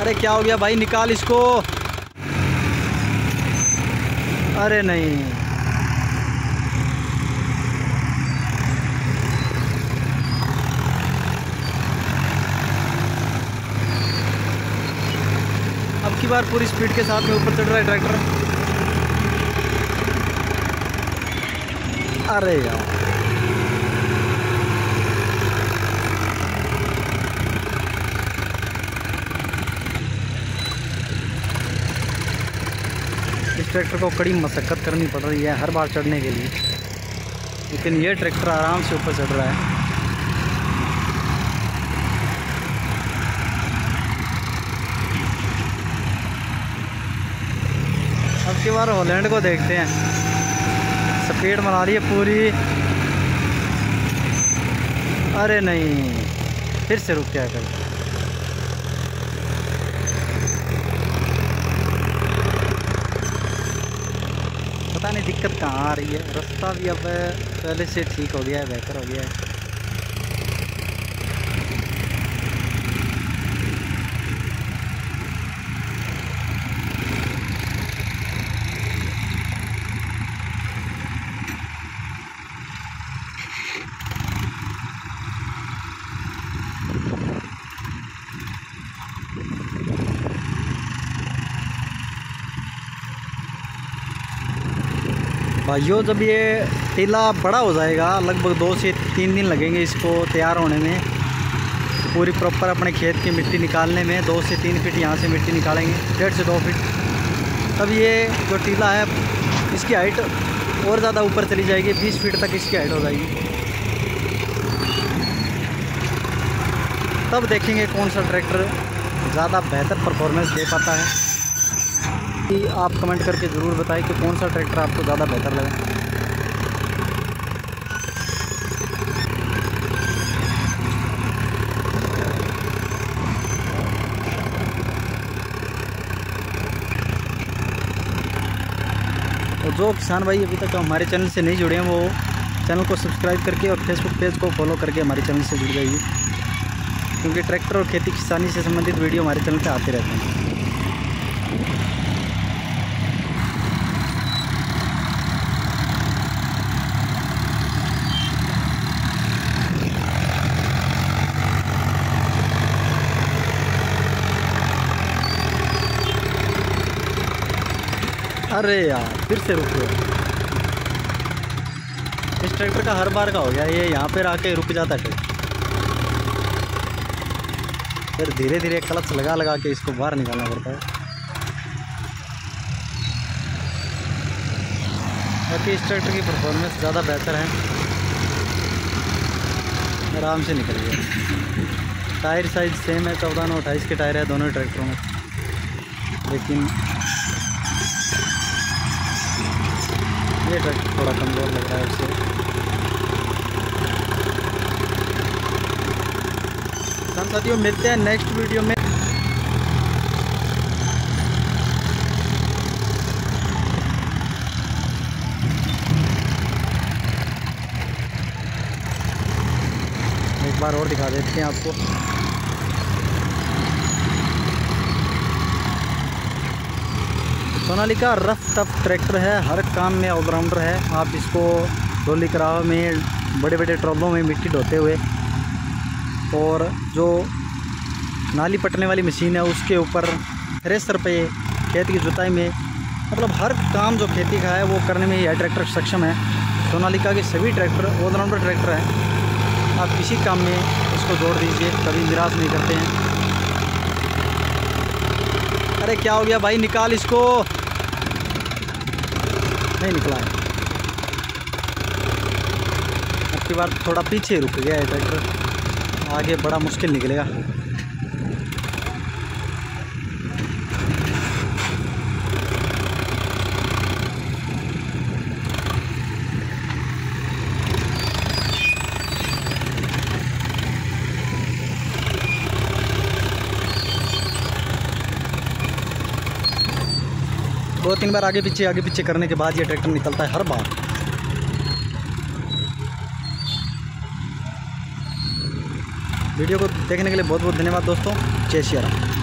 अरे क्या हो गया भाई, निकाल इसको। अरे नहीं, अब की बार पूरी स्पीड के साथ में ऊपर चढ़ रहा है ट्रैक्टर। अरे यार, इस ट्रैक्टर को कड़ी मशक्कत करनी पड़ रही है हर बार चढ़ने के लिए, लेकिन ये ट्रैक्टर आराम से ऊपर चढ़ रहा है। अब की बार हॉलैंड को देखते हैं, स्पीड बना रही है पूरी। अरे नहीं, फिर से रुक गया कर। पता नहीं दिक्कत कहाँ आ रही है। रास्ता भी अब पहले से ठीक हो गया है, बेहतर हो गया है। भाइयों, जब ये टीला बड़ा हो जाएगा, लगभग 2 से 3 दिन लगेंगे इसको तैयार होने में, पूरी प्रॉपर अपने खेत की मिट्टी निकालने में। 2 से 3 फीट यहाँ से मिट्टी निकालेंगे, 1.5 से 2 फीट। तब ये जो टीला है, इसकी हाइट और ज़्यादा ऊपर चली जाएगी, 20 फीट तक इसकी हाइट हो जाएगी। तब देखेंगे कौन सा ट्रैक्टर ज़्यादा बेहतर परफॉर्मेंस दे पाता है। कि आप कमेंट करके ज़रूर बताएं कि कौन सा ट्रैक्टर आपको ज़्यादा बेहतर लगा। और जो किसान भाई अभी तक हमारे चैनल से नहीं जुड़े हैं, वो चैनल को सब्सक्राइब करके और फेसबुक पेज को फॉलो करके हमारे चैनल से जुड़ जाइए, क्योंकि ट्रैक्टर और खेती किसानी से संबंधित वीडियो हमारे चैनल पे आते रहते हैं। अरे यार, फिर से रुक गया। इस ट्रैक्टर का हर बार का हो गया, ये यहाँ पे आके रुक जाता है। फिर धीरे धीरे क्लच लगा लगा के इसको बाहर निकालना पड़ता है। बाकी इस ट्रैक्टर की परफॉर्मेंस ज़्यादा बेहतर है, आराम से निकल गया। टायर साइज सेम है, 14/28 के टायर है दोनों ट्रैक्टरों में, लेकिन ये ट्रैक्टर थोड़ा कमज़ोर लग रहा है उससे। साथियों, मिलते हैं नेक्स्ट वीडियो में। एक बार और दिखा देते हैं आपको। सोनालिका रफ टफ ट्रैक्टर है, हर काम में ऑलराउंडर है। आप इसको डोली कराव में, बड़े बड़े ट्रॉलों में मिट्टी ढोते हुए, और जो नाली पटने वाली मशीन है उसके ऊपर, थ्रेसर पे, खेत की जुताई में, मतलब हर काम जो खेती का है वो करने में यह ट्रैक्टर सक्षम है। सोनालिका के सभी ट्रैक्टर ऑलराउंडर ट्रैक्टर हैं। आप किसी काम में इसको जोड़ दीजिए, कभी निराश नहीं करते हैं। अरे क्या हो गया भाई, निकाल इसको। नहीं निकला है। अब की बार थोड़ा पीछे रुक गया है ट्रैक्टर, आगे बड़ा मुश्किल निकलेगा। दो तीन बार आगे पीछे करने के बाद ये ट्रैक्टर निकलता है हर बार। वीडियो को देखने के लिए बहुत बहुत धन्यवाद दोस्तों। जय श्री राम।